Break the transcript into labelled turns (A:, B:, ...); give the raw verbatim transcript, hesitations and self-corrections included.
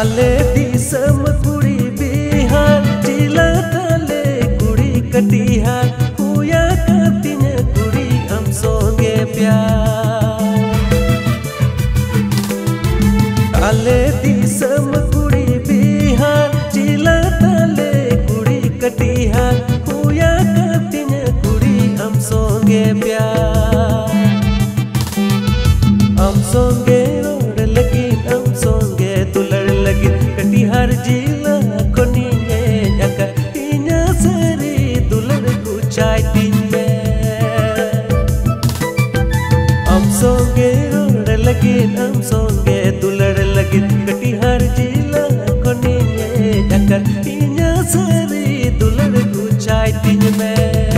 A: आले दिसम कुड़ी बिहार जिला तले कुड़ी कटिहार हुया कतिन कुड़ी हम सोंगे प्यार। आले दिसम कुड़ी बिहार जिला तले कुड़ी कटिहार हुया कतिन कुड़ी हम सोंगे प्यार। हम सोंगे रोड लगी हम सोंगे तुलड़ लगी कटिहार जिला कोनी जका इन्या सरी तुलड़ कुचाई तिन्ने। हम सोंगे रोड लगी हम सोंगे तुलड़ लगी कटिहार जिला कोनी जका इन्या सरी तुलड़ कुचाई तिन्ने।